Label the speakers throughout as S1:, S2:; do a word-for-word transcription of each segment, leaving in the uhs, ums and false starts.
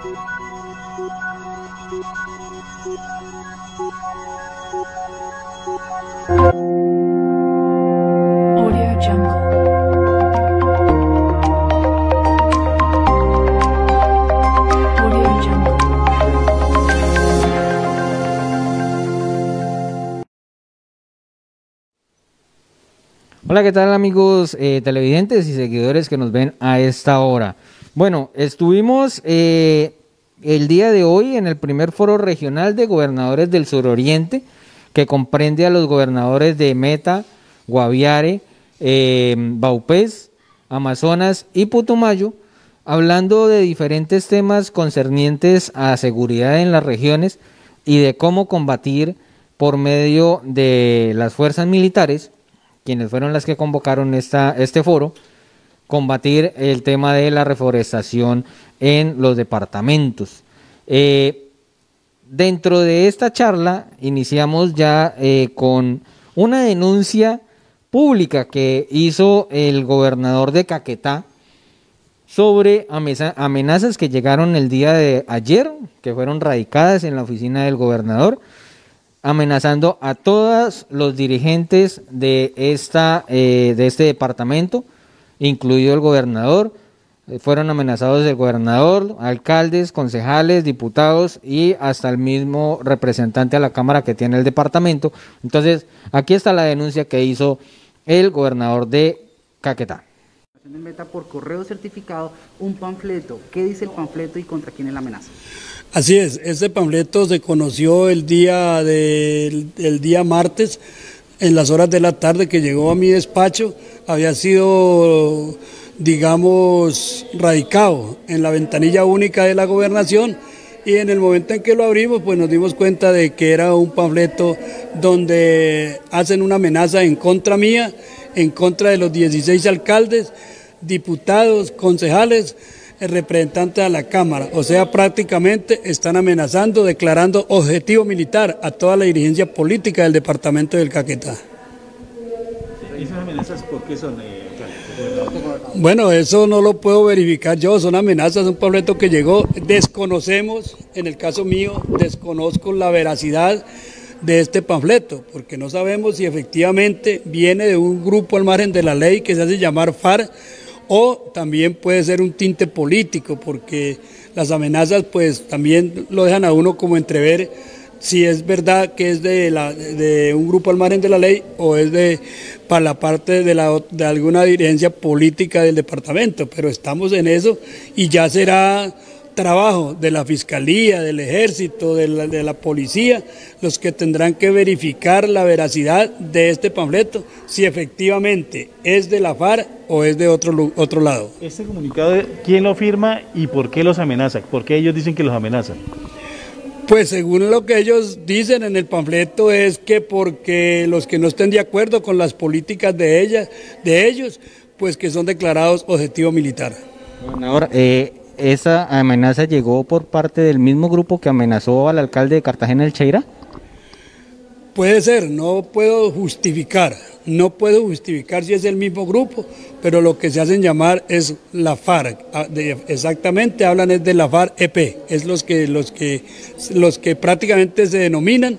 S1: Audio Jungle. Audio Jungle.
S2: Hola, ¿qué tal amigos eh, televidentes y seguidores que nos ven a esta hora? Bueno, estuvimos eh, el día de hoy en el primer foro regional de gobernadores del suroriente, que comprende a los gobernadores de Meta, Guaviare, eh, Vaupés, Amazonas y Putumayo, hablando de diferentes temas concernientes a seguridad en las regiones y de cómo combatir por medio de las fuerzas militares, quienes fueron las que convocaron esta, este foro, combatir el tema de la reforestación en los departamentos. Eh, dentro de esta charla iniciamos ya eh, con una denuncia pública que hizo el gobernador de Caquetá sobre amenazas que llegaron el día de ayer, que fueron radicadas en la oficina del gobernador, amenazando a todos los dirigentes de, esta, eh, de este departamento, incluido el gobernador. Eh, fueron amenazados el gobernador, alcaldes, concejales, diputados y hasta el mismo representante a la Cámara que tiene el departamento. Entonces, aquí está la denuncia que hizo el gobernador de Caquetá.
S3: Meta por correo certificado un panfleto. ¿Qué dice el panfleto y contra quién es la amenaza?
S4: Así es, este panfleto se conoció el día, de, el día martes, en las horas de la tarde que llegó a mi despacho. Había sido, digamos, radicado en la ventanilla única de la gobernación, y en el momento en que lo abrimos, pues nos dimos cuenta de que era un panfleto donde hacen una amenaza en contra mía, en contra de los dieciséis alcaldes, diputados, concejales, representantes a la Cámara. O sea, prácticamente están amenazando, declarando objetivo militar a toda la dirigencia política del departamento del Caquetá.
S5: ¿Y esas amenazas por qué son? Eh,
S4: bueno, eso no lo puedo verificar yo, son amenazas, un panfleto que llegó, desconocemos, en el caso mío, desconozco la veracidad de este panfleto, porque no sabemos si efectivamente viene de un grupo al margen de la ley que se hace llamar FARC, o también puede ser un tinte político, porque las amenazas pues también lo dejan a uno como entrever si es verdad que es de, la, de un grupo al margen de la ley o es de para la parte de, la, de alguna dirigencia política del departamento, pero estamos en eso y ya será trabajo de la Fiscalía, del Ejército, de la, de la Policía, los que tendrán que verificar la veracidad de este panfleto, si efectivamente es de la FARC o es de otro, otro lado.
S5: ¿Este comunicado, quién lo firma y por qué los amenaza? ¿Por qué ellos dicen que los amenazan?
S4: Pues según lo que ellos dicen en el panfleto es que porque los que no estén de acuerdo con las políticas de, ella, de ellos, pues que son declarados objetivo militar.
S2: Bueno, ahora, eh... ¿esa amenaza llegó por parte del mismo grupo que amenazó al alcalde de Cartagena, el Cheira?
S4: Puede ser, no puedo justificar, no puedo justificar si es el mismo grupo, pero lo que se hacen llamar es la FARC, exactamente hablan es de la FARC-E P, es los que, los que, los que prácticamente se denominan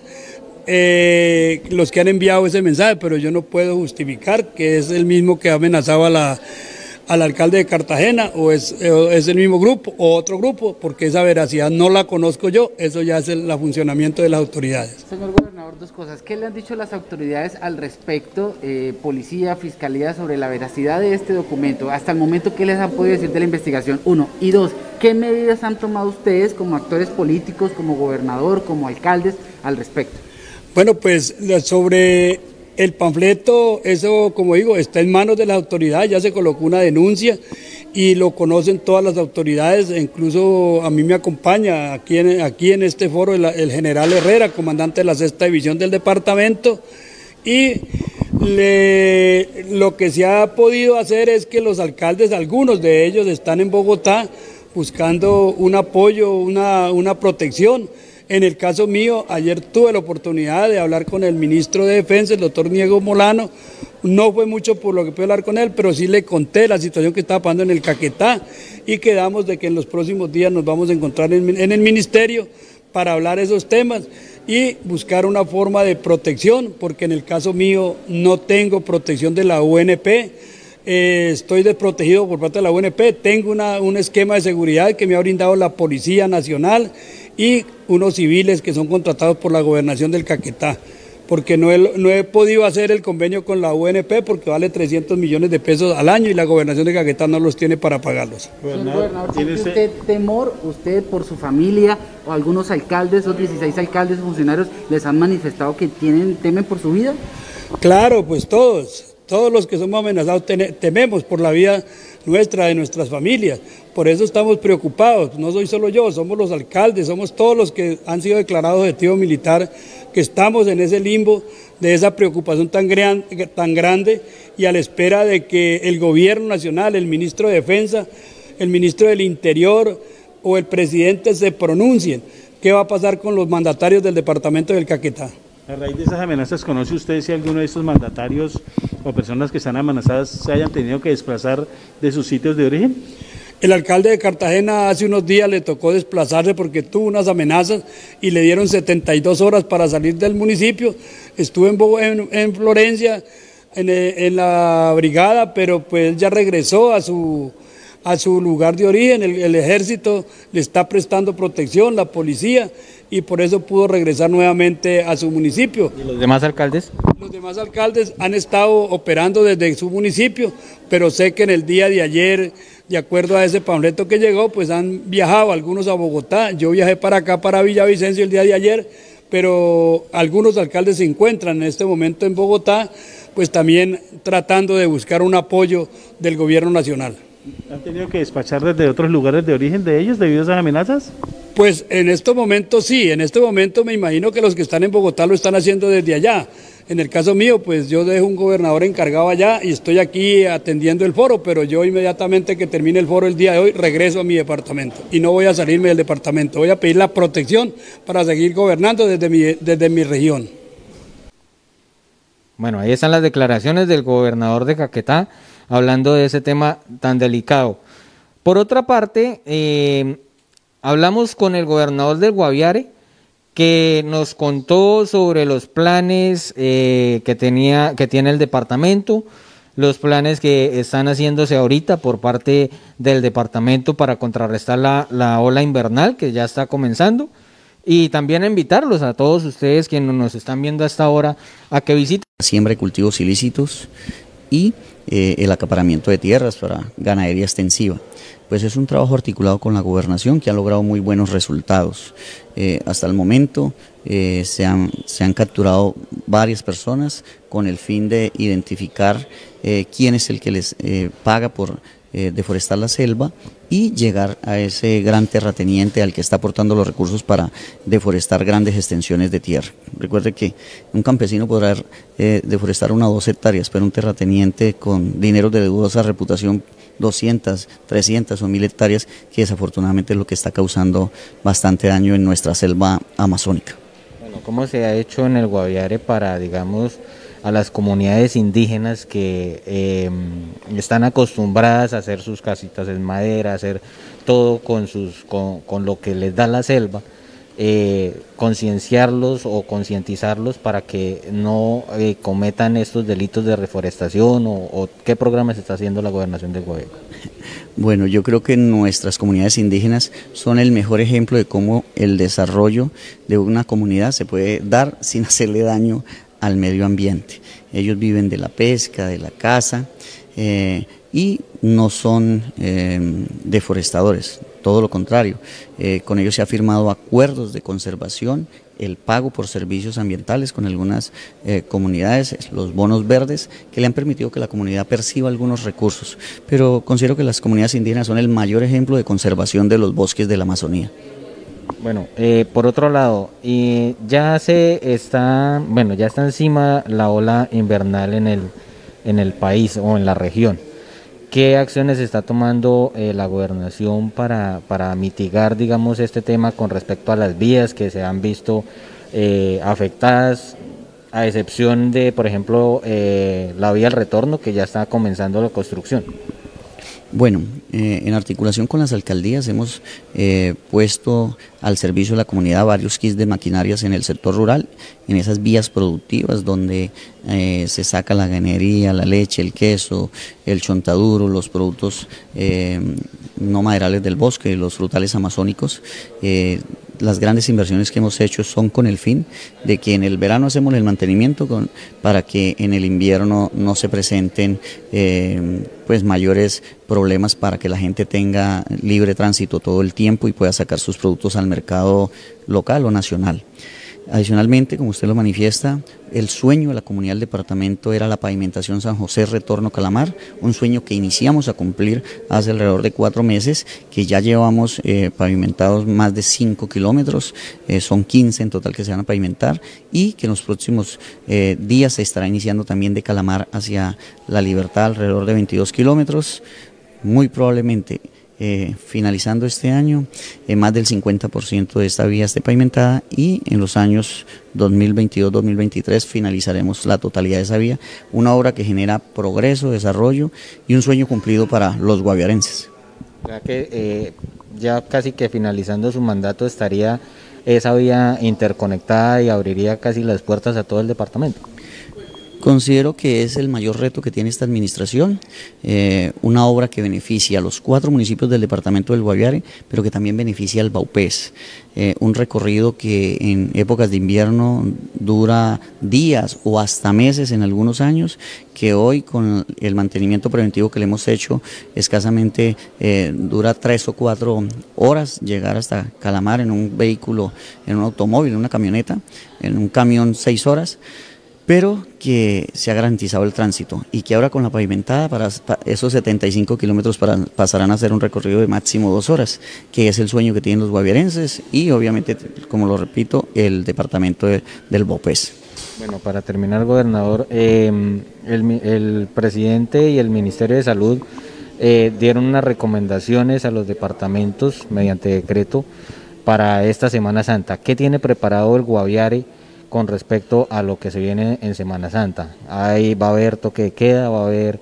S4: eh, los que han enviado ese mensaje, pero yo no puedo justificar que es el mismo que amenazaba a la al alcalde de Cartagena, o es, o es el mismo grupo o otro grupo, porque esa veracidad no la conozco yo, eso ya es el, el funcionamiento de las autoridades.
S3: Señor gobernador, dos cosas, ¿qué le han dicho las autoridades al respecto, eh, policía, fiscalía, sobre la veracidad de este documento? Hasta el momento, ¿qué les han podido decir de la investigación? Uno, y dos, ¿qué medidas han tomado ustedes como actores políticos, como gobernador, como alcaldes, al respecto?
S4: Bueno, pues sobre el panfleto, eso como digo, está en manos de las autoridades, ya se colocó una denuncia y lo conocen todas las autoridades, incluso a mí me acompaña aquí en, aquí en este foro el, el general Herrera, comandante de la sexta división del departamento, y le, lo que se ha podido hacer es que los alcaldes, algunos de ellos están en Bogotá buscando un apoyo, una, una protección. En el caso mío, ayer tuve la oportunidad de hablar con el ministro de Defensa, el doctor Diego Molano. No fue mucho por lo que pude hablar con él, pero sí le conté la situación que estaba pasando en el Caquetá y quedamos de que en los próximos días nos vamos a encontrar en, en el ministerio para hablar esos temas y buscar una forma de protección, porque en el caso mío no tengo protección de la U N P, eh, estoy desprotegido por parte de la U N P, tengo una, un esquema de seguridad que me ha brindado la Policía Nacional y unos civiles que son contratados por la Gobernación del Caquetá, porque no he, no he podido hacer el convenio con la U N P porque vale trescientos millones de pesos al año y la Gobernación de Caquetá no los tiene para pagarlos.
S3: Señor gobernador, ¿siente usted temor, usted por su familia o algunos alcaldes, los dieciséis alcaldes funcionarios les han manifestado que tienen temen por su vida?
S4: Claro, pues todos, todos los que somos amenazados tememos por la vida nuestra, de nuestras familias. Por eso estamos preocupados, no soy solo yo, somos los alcaldes, somos todos los que han sido declarados objetivo militar, que estamos en ese limbo de esa preocupación tan, gran, tan grande y a la espera de que el gobierno nacional, el ministro de Defensa, el ministro del Interior o el presidente se pronuncien qué va a pasar con los mandatarios del departamento del Caquetá.
S5: A raíz de esas amenazas, ¿conoce usted si alguno de estos mandatarios o personas que están amenazadas se hayan tenido que desplazar de sus sitios de origen?
S4: El alcalde de Cartagena hace unos días le tocó desplazarse porque tuvo unas amenazas y le dieron setenta y dos horas para salir del municipio. Estuvo en, en, en Florencia, en, en la brigada, pero pues ya regresó a su, a su lugar de origen. El, el ejército le está prestando protección, la policía, y por eso pudo regresar nuevamente a su municipio.
S2: ¿Y los demás alcaldes?
S4: Los demás alcaldes han estado operando desde su municipio, pero sé que en el día de ayer, de acuerdo a ese panfleto que llegó, pues han viajado algunos a Bogotá. Yo viajé para acá, para Villavicencio el día de ayer, pero algunos alcaldes se encuentran en este momento en Bogotá, pues también tratando de buscar un apoyo del gobierno nacional.
S5: ¿Han tenido que despachar desde otros lugares de origen de ellos debido a esas amenazas?
S4: Pues en estos momentos sí, en este momento me imagino que los que están en Bogotá lo están haciendo desde allá. En el caso mío, pues yo dejo un gobernador encargado allá y estoy aquí atendiendo el foro, pero yo inmediatamente que termine el foro el día de hoy regreso a mi departamento y no voy a salirme del departamento, voy a pedir la protección para seguir gobernando desde mi, desde mi región.
S2: Bueno, ahí están las declaraciones del gobernador de Caquetá hablando de ese tema tan delicado. Por otra parte, eh, hablamos con el gobernador del Guaviare, que nos contó sobre los planes eh, que tenía, que tiene el departamento, los planes que están haciéndose ahorita por parte del departamento para contrarrestar la, la ola invernal que ya está comenzando, y también invitarlos a todos ustedes quienes nos están viendo a esta hora a que visiten.
S6: Siembra de cultivos ilícitos y eh, el acaparamiento de tierras para ganadería extensiva. Pues es un trabajo articulado con la gobernación que ha logrado muy buenos resultados. Eh, hasta el momento eh, se, han, se han capturado varias personas con el fin de identificar eh, quién es el que les eh, paga por eh, deforestar la selva y llegar a ese gran terrateniente al que está aportando los recursos para deforestar grandes extensiones de tierra. Recuerde que un campesino podrá eh, deforestar una o dos hectáreas, pero un terrateniente con dinero de dudosa reputación doscientas, trescientas o mil hectáreas, que desafortunadamente es lo que está causando bastante daño en nuestra selva amazónica.
S2: Bueno, ¿cómo se ha hecho en el Guaviare para, digamos, a las comunidades indígenas que eh, están acostumbradas a hacer sus casitas en madera, a hacer todo con, sus, con, con lo que les da la selva, eh, concienciarlos o concientizarlos para que no eh, cometan estos delitos de reforestación o, o qué programas está haciendo la gobernación de Guaviare?
S6: Bueno, yo creo que nuestras comunidades indígenas son el mejor ejemplo de cómo el desarrollo de una comunidad se puede dar sin hacerle daño al medio ambiente. Ellos viven de la pesca, de la caza eh, y no son eh, deforestadores, todo lo contrario. Eh, con ellos se ha firmado acuerdos de conservación, el pago por servicios ambientales con algunas eh, comunidades, los bonos verdes, que le han permitido que la comunidad perciba algunos recursos. Pero considero que las comunidades indígenas son el mayor ejemplo de conservación de los bosques de la Amazonía.
S2: Bueno, eh, por otro lado, y ya se está, bueno, ya está encima la ola invernal en el, en el país o en la región. ¿Qué acciones está tomando eh, la gobernación para, para mitigar, digamos, este tema con respecto a las vías que se han visto eh, afectadas, a excepción de, por ejemplo, eh, la vía al retorno, que ya está comenzando la construcción?
S6: Bueno, eh, en articulación con las alcaldías hemos eh, puesto al servicio de la comunidad varios kits de maquinarias en el sector rural, en esas vías productivas donde eh, se saca la ganadería, la leche, el queso, el chontaduro, los productos eh, no maderales del bosque, los frutales amazónicos. Eh, Las grandes inversiones que hemos hecho son con el fin de que en el verano hacemos el mantenimiento con, para que en el invierno no se presenten eh, pues mayores problemas, para que la gente tenga libre tránsito todo el tiempo y pueda sacar sus productos al mercado local o nacional. Adicionalmente, como usted lo manifiesta, el sueño de la comunidad del departamento era la pavimentación San José Retorno Calamar, un sueño que iniciamos a cumplir hace alrededor de cuatro meses, que ya llevamos eh, pavimentados más de cinco kilómetros, eh, son quince en total que se van a pavimentar, y que en los próximos eh, días se estará iniciando también de Calamar hacia La Libertad alrededor de veintidós kilómetros, muy probablemente. Eh, finalizando este año, eh, más del cincuenta por ciento de esta vía esté pavimentada, y en los años dos mil veintidós dos mil veintitrés finalizaremos la totalidad de esa vía, una obra que genera progreso, desarrollo y un sueño cumplido para los guaviarenses.
S2: Ya que eh, ya casi que finalizando su mandato estaría esa vía interconectada y abriría casi las puertas a todo el departamento.
S6: Considero que es el mayor reto que tiene esta administración, eh, una obra que beneficia a los cuatro municipios del departamento del Guaviare, pero que también beneficia al Baupés, eh, un recorrido que en épocas de invierno dura días o hasta meses en algunos años, que hoy con el mantenimiento preventivo que le hemos hecho escasamente eh, dura tres o cuatro horas llegar hasta Calamar en un vehículo, en un automóvil, en una camioneta, en un camión seis horas, pero que se ha garantizado el tránsito, y que ahora con la pavimentada para esos setenta y cinco kilómetros para, pasarán a ser un recorrido de máximo dos horas, que es el sueño que tienen los guaviarenses y obviamente, como lo repito, el departamento de, del Baupés.
S2: Bueno, para terminar, gobernador, eh, el, el presidente y el Ministerio de Salud eh, dieron unas recomendaciones a los departamentos mediante decreto para esta Semana Santa. ¿Qué tiene preparado el Guaviare con respecto a lo que se viene en Semana Santa? Ahí va a haber toque de queda, va a haber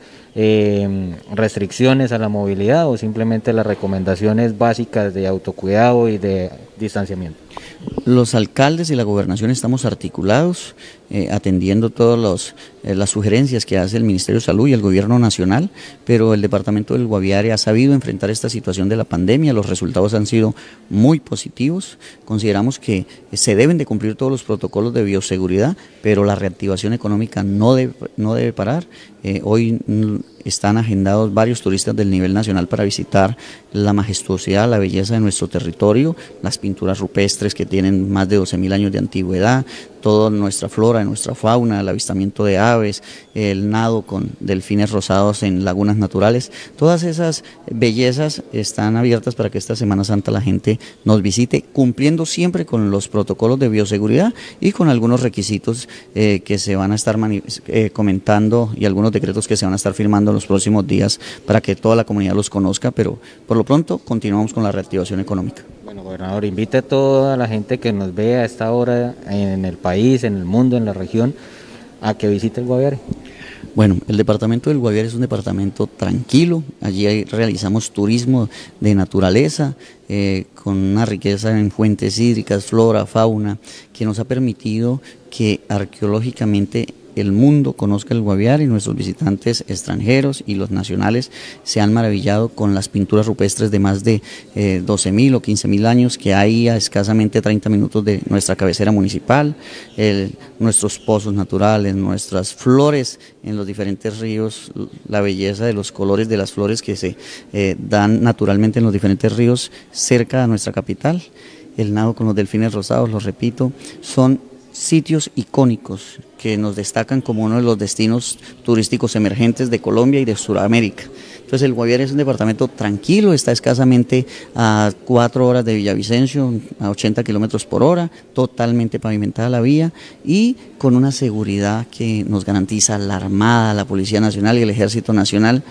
S2: eh, restricciones a la movilidad, o simplemente las recomendaciones básicas de autocuidado y de distanciamiento.
S6: Los alcaldes y la gobernación estamos articulados, eh, atendiendo todas los, eh, las sugerencias que hace el Ministerio de Salud y el Gobierno Nacional, pero el departamento del Guaviare ha sabido enfrentar esta situación de la pandemia. Los resultados han sido muy positivos. Consideramos que se deben de cumplir todos los protocolos de bioseguridad, pero la reactivación económica no debe, no debe parar. Eh, hoy mm, están agendados varios turistas del nivel nacional para visitar la majestuosidad, la belleza de nuestro territorio, las pinturas rupestres que tienen más de doce mil años de antigüedad, toda nuestra flora, nuestra fauna, el avistamiento de aves, el nado con delfines rosados en lagunas naturales. Todas esas bellezas están abiertas para que esta Semana Santa la gente nos visite, cumpliendo siempre con los protocolos de bioseguridad y con algunos requisitos eh, que se van a estar eh, comentando, y algunos decretos que se van a estar firmando en los próximos días para que toda la comunidad los conozca, pero por lo pronto continuamos con la reactivación económica.
S2: Bueno, gobernador, invite a toda la gente que nos ve a esta hora en el país, en el mundo, en la región, a que visite el Guaviare.
S6: Bueno, el departamento del Guaviare es un departamento tranquilo. Allí realizamos turismo de naturaleza, eh, con una riqueza en fuentes hídricas, flora, fauna, que nos ha permitido que arqueológicamente el mundo conozca el Guaviare, y nuestros visitantes extranjeros y los nacionales se han maravillado con las pinturas rupestres de más de eh, doce mil o quince mil años que hay a escasamente treinta minutos de nuestra cabecera municipal, el, nuestros pozos naturales, nuestras flores en los diferentes ríos, la belleza de los colores de las flores que se eh, dan naturalmente en los diferentes ríos cerca de nuestra capital, el nado con los delfines rosados, lo repito, son sitios icónicos que nos destacan como uno de los destinos turísticos emergentes de Colombia y de Sudamérica. Entonces el Guaviare es un departamento tranquilo, está escasamente a cuatro horas de Villavicencio, a ochenta kilómetros por hora, totalmente pavimentada la vía y con una seguridad que nos garantiza la Armada, la Policía Nacional y el Ejército Nacional,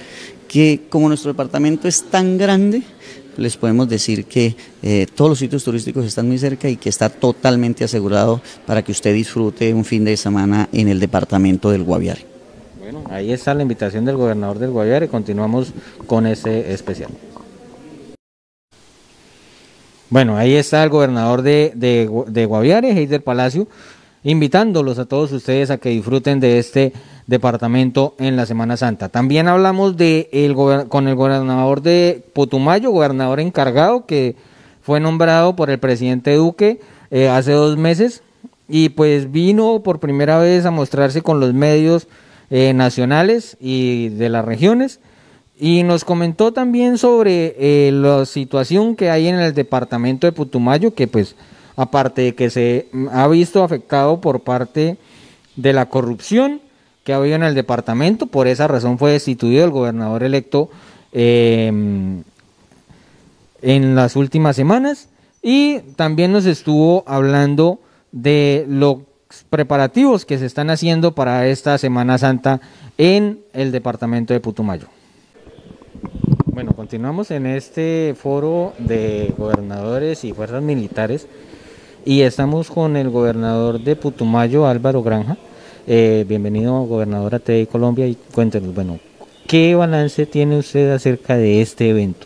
S6: que como nuestro departamento es tan grande, les podemos decir que eh, todos los sitios turísticos están muy cerca y que está totalmente asegurado para que usted disfrute un fin de semana en el departamento del Guaviare.
S2: Bueno, ahí está la invitación del gobernador del Guaviare. Continuamos con este especial. Bueno, ahí está el gobernador de, de, de Guaviare, Heider Palacio, invitándolos a todos ustedes a que disfruten de este departamento en la Semana Santa. También hablamos de el, con el gobernador de Putumayo, gobernador encargado, que fue nombrado por el presidente Duque eh, hace dos meses, y pues vino por primera vez a mostrarse con los medios eh, nacionales y de las regiones, y nos comentó también sobre eh, la situación que hay en el departamento de Putumayo, que pues aparte de que se ha visto afectado por parte de la corrupción que ha habido en el departamento, por esa razón fue destituido el gobernador electo eh, en las últimas semanas, y también nos estuvo hablando de los preparativos que se están haciendo para esta Semana Santa en el departamento de Putumayo. Bueno, continuamos en este foro de gobernadores y fuerzas militares y estamos con el gobernador de Putumayo, Álvaro Granja. Eh, bienvenido, gobernador, a T V I Colombia, y cuéntenos, bueno, ¿qué balance tiene usted acerca de este evento?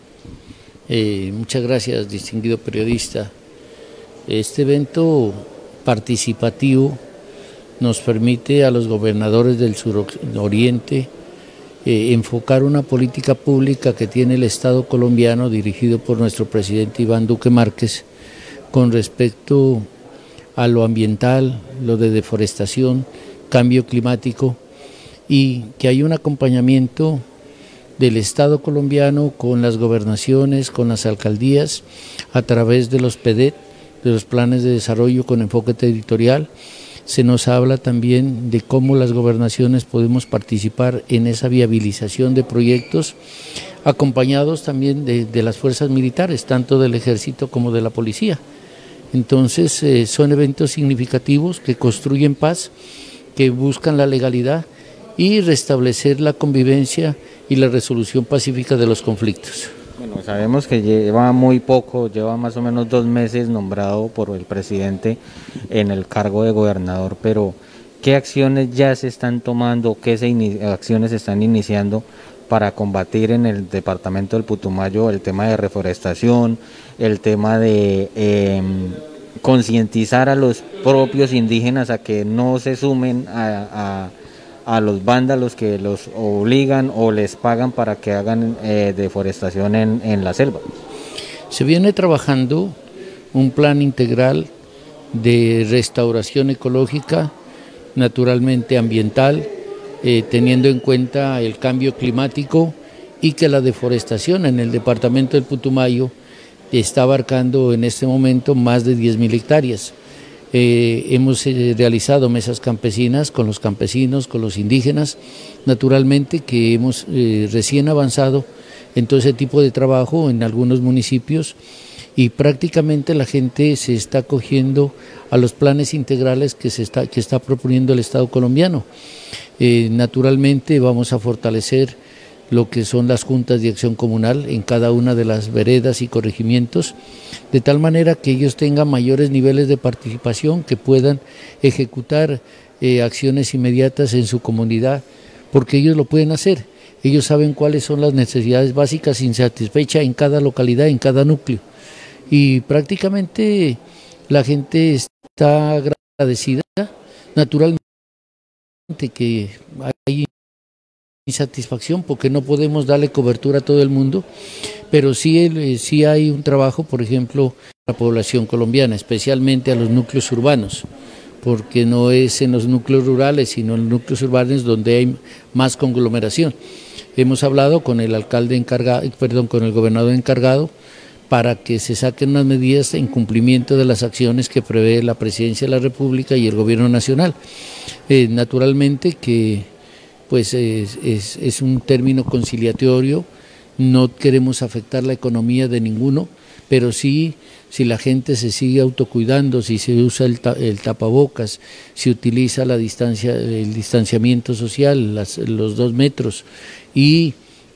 S7: Eh, muchas gracias, distinguido periodista. Este evento participativo nos permite a los gobernadores del suroriente eh, enfocar una política pública que tiene el Estado colombiano, dirigido por nuestro presidente Iván Duque Márquez, con respecto a lo ambiental, lo de deforestación, cambio climático, y que hay un acompañamiento del Estado colombiano con las gobernaciones, con las alcaldías, a través de los P E D E T, de los planes de desarrollo con enfoque territorial. Se nos habla también de cómo las gobernaciones podemos participar en esa viabilización de proyectos, acompañados también de, de las fuerzas militares, tanto del ejército como de la policía. Entonces eh, son eventos significativos que construyen paz, que buscan la legalidad y restablecer la convivencia y la resolución pacífica de los conflictos.
S2: Bueno, sabemos que lleva muy poco, lleva más o menos dos meses nombrado por el presidente en el cargo de gobernador, pero ¿qué acciones ya se están tomando, qué se acciones se están iniciando para combatir en el departamento del Putumayo el tema de reforestación, el tema de eh, concientizar a los propios indígenas a que no se sumen a, a, a los vándalos que los obligan o les pagan para que hagan eh, deforestación en, en la selva?
S7: Se viene trabajando un plan integral de restauración ecológica, naturalmente ambiental, eh, teniendo en cuenta el cambio climático, y que la deforestación en el departamento del Putumayo está abarcando en este momento más de diez mil hectáreas. Eh, hemos eh, realizado mesas campesinas con los campesinos, con los indígenas, naturalmente que hemos eh, recién avanzado en todo ese tipo de trabajo en algunos municipios, y prácticamente la gente se está acogiendo a los planes integrales que se está, que está proponiendo el Estado colombiano. Eh, naturalmente vamos a fortalecer lo que son las juntas de acción comunal en cada una de las veredas y corregimientos, de tal manera que ellos tengan mayores niveles de participación, que puedan ejecutar eh, acciones inmediatas en su comunidad, porque ellos lo pueden hacer. Ellos saben cuáles son las necesidades básicas insatisfechas en cada localidad, en cada núcleo. Y prácticamente la gente está agradecida, naturalmente que hay insatisfacción porque no podemos darle cobertura a todo el mundo, pero sí, sí hay un trabajo, por ejemplo, a la población colombiana, especialmente a los núcleos urbanos, porque no es en los núcleos rurales, sino en los núcleos urbanos donde hay más conglomeración. Hemos hablado con el alcalde encargado, perdón, con el gobernador encargado, para que se saquen unas medidas en cumplimiento de las acciones que prevé la Presidencia de la República y el Gobierno Nacional. Eh, naturalmente que pues es, es, es un término conciliatorio, no queremos afectar la economía de ninguno, pero sí, si la gente se sigue autocuidando, si se usa el, ta, el tapabocas, si utiliza la distancia, el distanciamiento social, las, los dos metros, y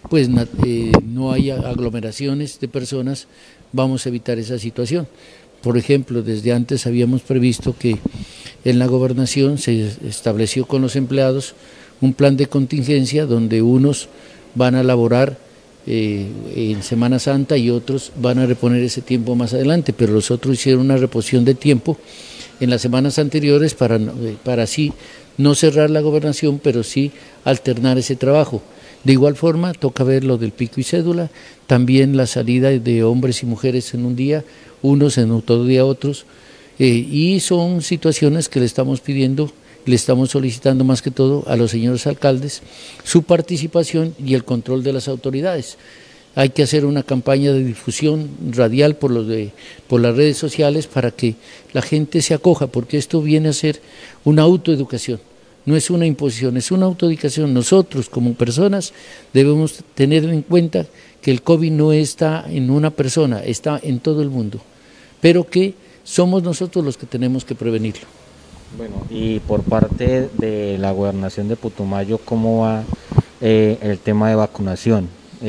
S7: pues eh, no haya aglomeraciones de personas, vamos a evitar esa situación. Por ejemplo, desde antes habíamos previsto que en la gobernación se estableció con los empleados un plan de contingencia donde unos van a laborar eh, en Semana Santa y otros van a reponer ese tiempo más adelante, pero los otros hicieron una reposición de tiempo en las semanas anteriores para, para así no cerrar la gobernación, pero sí alternar ese trabajo. De igual forma, toca ver lo del pico y cédula, también la salida de hombres y mujeres en un día, unos en otro día otros, eh, y son situaciones que le estamos pidiendo, le estamos solicitando más que todo a los señores alcaldes, su participación y el control de las autoridades. Hay que hacer una campaña de difusión radial por, los de, por las redes sociales para que la gente se acoja, porque esto viene a ser una autoeducación. No es una imposición, es una autoeducación. Nosotros como personas debemos tener en cuenta que el COVID no está en una persona, está en todo el mundo, pero que somos nosotros los que tenemos que prevenirlo.
S2: Bueno, y por parte de la gobernación de Putumayo, ¿cómo va eh, el tema de vacunación?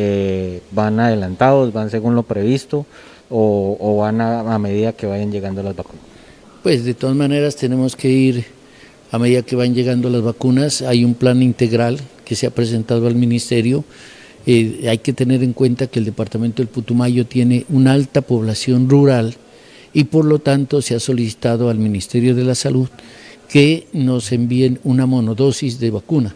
S2: Eh, ¿Van adelantados, van según lo previsto o, o van a, a medida que vayan llegando las vacunas?
S7: Pues de todas maneras tenemos que ir a medida que van llegando las vacunas. Hay un plan integral que se ha presentado al ministerio. Eh, hay que tener en cuenta que el departamento del Putumayo tiene una alta población rural y por lo tanto se ha solicitado al Ministerio de la Salud que nos envíen una monodosis de vacuna.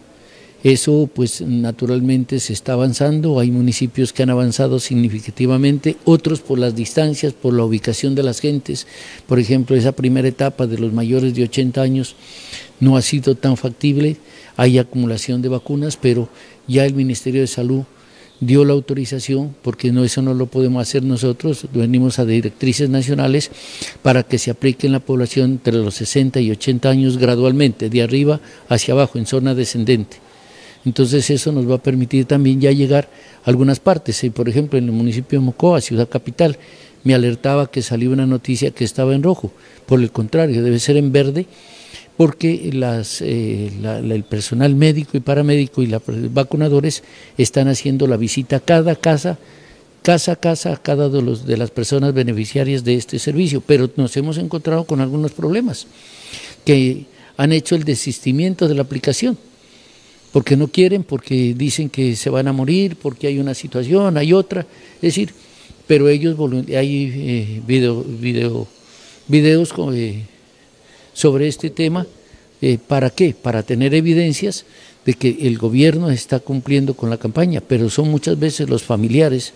S7: Eso pues naturalmente se está avanzando, hay municipios que han avanzado significativamente, otros por las distancias, por la ubicación de las gentes. Por ejemplo, esa primera etapa de los mayores de ochenta años no ha sido tan factible, hay acumulación de vacunas, pero ya el Ministerio de Salud dio la autorización, porque no, eso no lo podemos hacer nosotros, venimos a directrices nacionales para que se aplique en la población entre los sesenta y ochenta años gradualmente, de arriba hacia abajo, en zona descendente. Entonces eso nos va a permitir también ya llegar a algunas partes. Por ejemplo, en el municipio de Mocoa, ciudad capital, me alertaba que salió una noticia que estaba en rojo. Por el contrario, debe ser en verde, porque las, eh, la, la, el personal médico y paramédico y los vacunadores están haciendo la visita a cada casa, casa a casa, a cada de, los, de las personas beneficiarias de este servicio. Pero nos hemos encontrado con algunos problemas que han hecho el desistimiento de la aplicación, porque no quieren, porque dicen que se van a morir, porque hay una situación, hay otra, es decir, pero ellos, hay eh, video, video, videos con, eh, sobre este tema, eh, ¿para qué? Para tener evidencias de que el gobierno está cumpliendo con la campaña, pero son muchas veces los familiares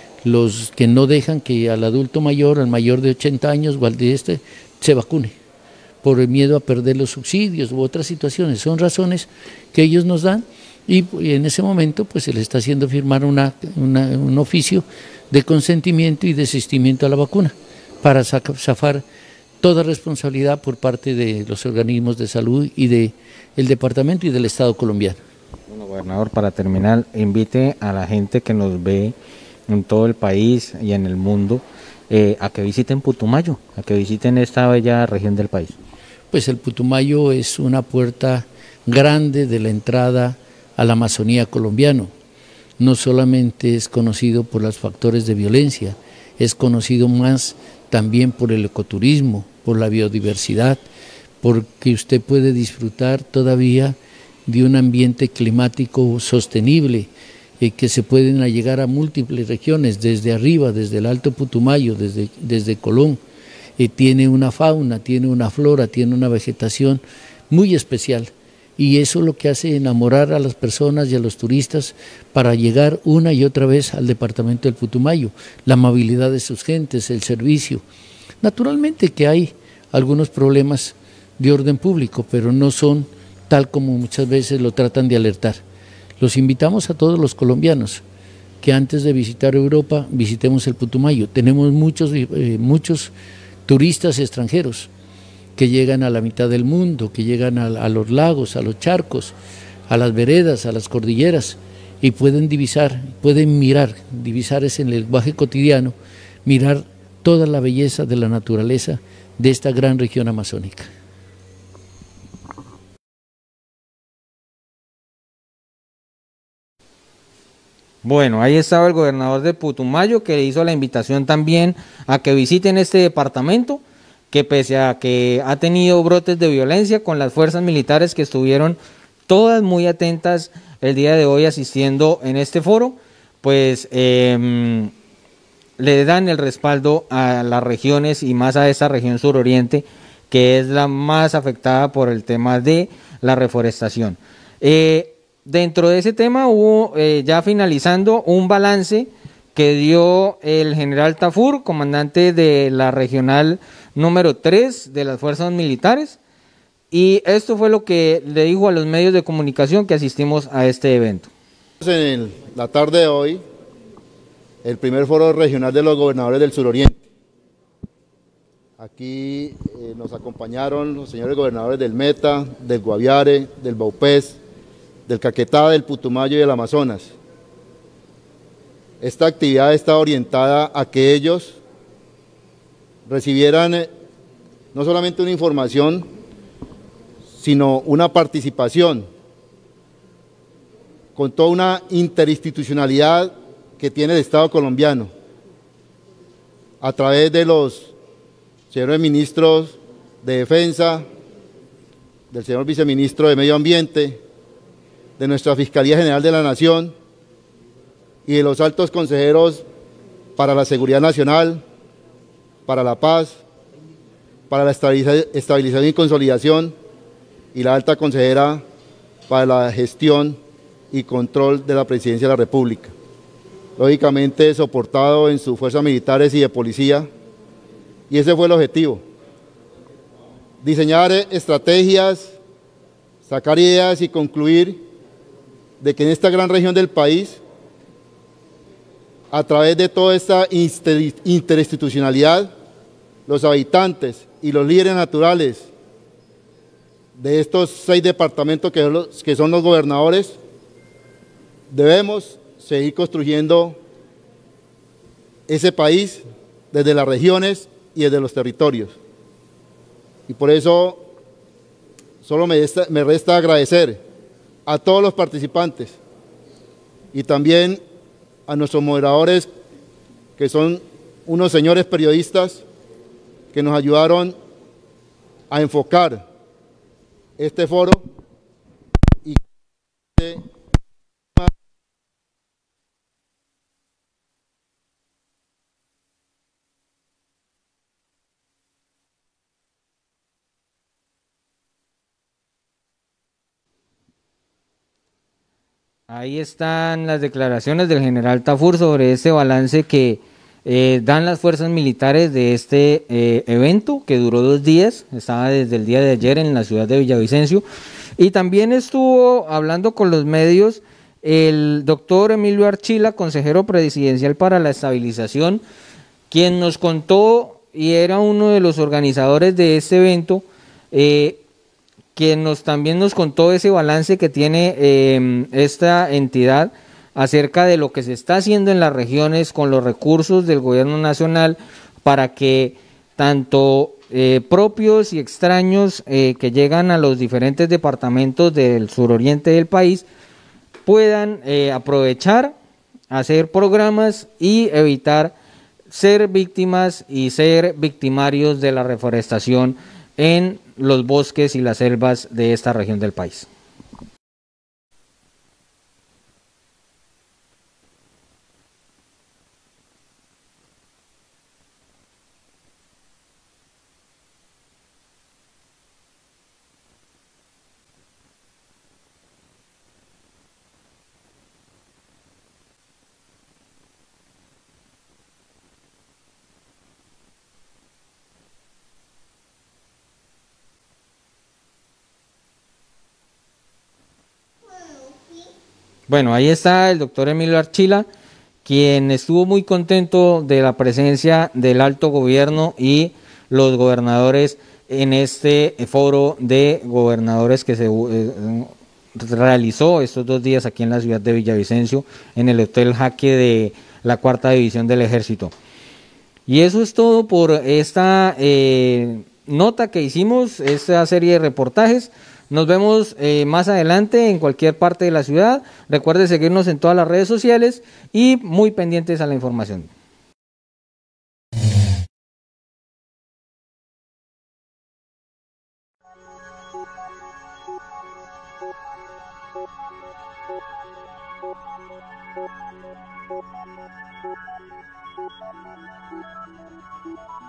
S7: los que no dejan que al adulto mayor, al mayor de ochenta años o al de este, se vacune, por el miedo a perder los subsidios u otras situaciones. Son razones que ellos nos dan y en ese momento pues se le está haciendo firmar una, una, un oficio de consentimiento y desistimiento a la vacuna para zafar toda responsabilidad por parte de los organismos de salud y del departamento y del Estado colombiano.
S2: Bueno, gobernador, para terminar, invite a la gente que nos ve en todo el país y en el mundo eh, a que visiten Putumayo, a que visiten esta bella región del país.
S7: Pues el Putumayo es una puerta grande de la entrada a la Amazonía colombiana. No solamente es conocido por los factores de violencia, es conocido más también por el ecoturismo, por la biodiversidad, porque usted puede disfrutar todavía de un ambiente climático sostenible, eh, que se pueden llegar a múltiples regiones, desde arriba, desde el Alto Putumayo, desde, desde Colón. Eh, tiene una fauna, tiene una flora, tiene una vegetación muy especial y eso es lo que hace enamorar a las personas y a los turistas para llegar una y otra vez al departamento del Putumayo, la amabilidad de sus gentes, el servicio. Naturalmente que hay algunos problemas de orden público, pero no son tal como muchas veces lo tratan de alertar. Los invitamos a todos los colombianos que antes de visitar Europa visitemos el Putumayo. Tenemos muchos, eh, muchos turistas extranjeros que llegan a la mitad del mundo, que llegan a, a los lagos, a los charcos, a las veredas, a las cordilleras y pueden divisar, pueden mirar, divisar es en el lenguaje cotidiano, mirar toda la belleza de la naturaleza de esta gran región amazónica.
S2: Bueno, ahí estaba el gobernador de Putumayo, que hizo la invitación también a que visiten este departamento, que pese a que ha tenido brotes de violencia, con las fuerzas militares que estuvieron todas muy atentas el día de hoy asistiendo en este foro, pues eh, le dan el respaldo a las regiones y más a esta región suroriente, que es la más afectada por el tema de la reforestación. Eh, dentro de ese tema hubo, eh, ya finalizando, un balance que dio el general Tafur, comandante de la regional número tres de las fuerzas militares, y esto fue lo que le dijo a los medios de comunicación que asistimos a este evento.
S8: En la tarde de hoy, el primer foro regional de los gobernadores del suroriente. Aquí eh, nos acompañaron los señores gobernadores del Meta, del Guaviare, del Baupés, del Caquetá, del Putumayo y del Amazonas. Esta actividad está orientada a que ellos recibieran eh, no solamente una información, sino una participación con toda una interinstitucionalidad que tiene el Estado colombiano, a través de los señores ministros de Defensa, del señor viceministro de Medio Ambiente, de nuestra Fiscalía General de la Nación y de los altos consejeros para la Seguridad Nacional, para la Paz, para la Estabilización y Consolidación y la alta consejera para la Gestión y Control de la Presidencia de la República. Lógicamente soportado en sus fuerzas militares y de policía, y ese fue el objetivo: diseñar estrategias, sacar ideas y concluir de que en esta gran región del país, a través de toda esta interinstitucionalidad, los habitantes y los líderes naturales de estos seis departamentos que son los, que son los gobernadores, debemos seguir construyendo ese país desde las regiones y desde los territorios. Y por eso solo me resta, me resta agradecer a todos los participantes y también a nuestros moderadores, que son unos señores periodistas que nos ayudaron a enfocar este foro y
S2: Ahí están las declaraciones del general Tafur sobre este balance que eh, dan las fuerzas militares de este eh, evento, que duró dos días, estaba desde el día de ayer en la ciudad de Villavicencio, y también estuvo hablando con los medios el doctor Emilio Archila, consejero presidencial para la estabilización, quien nos contó, y era uno de los organizadores de este evento, eh, quien nos, también nos contó ese balance que tiene eh, esta entidad acerca de lo que se está haciendo en las regiones con los recursos del gobierno nacional para que tanto eh, propios y extraños eh, que llegan a los diferentes departamentos del suroriente del país puedan eh, aprovechar, hacer programas y evitar ser víctimas y ser victimarios de la reforestación en los bosques y las selvas de esta región del país. Bueno, ahí está el doctor Emilio Archila, quien estuvo muy contento de la presencia del alto gobierno y los gobernadores en este foro de gobernadores que se eh, realizó estos dos días aquí en la ciudad de Villavicencio, en el Hotel Jaque de la Cuarta División del Ejército. Y eso es todo por esta eh, nota que hicimos, esta serie de reportajes. Nos vemos eh, más adelante en cualquier parte de la ciudad. Recuerde seguirnos en todas las redes sociales y muy pendientes a la información.
S9: Thank you.